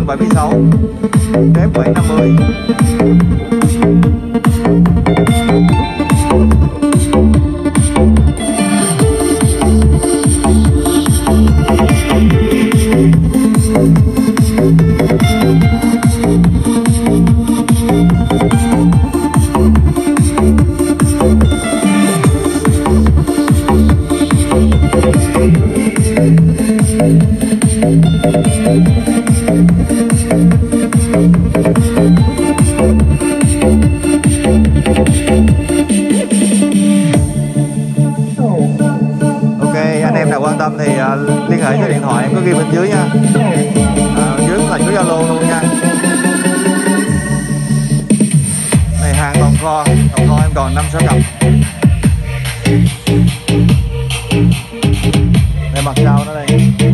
lên 76, đếm 750. Quan tâm thì liên hệ số điện thoại em có ghi bên dưới nha, dưới là số Zalo luôn nha. Này hàng tồn kho em còn 5-6 cặp. Đây mặt sau nó đây.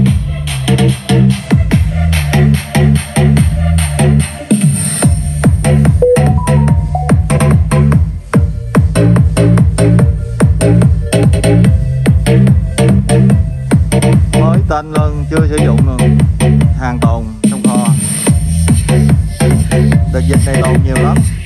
Tên luôn, chưa sử dụng luôn, hàng tồn trong kho. Đợt dịch này tồn nhiều lắm.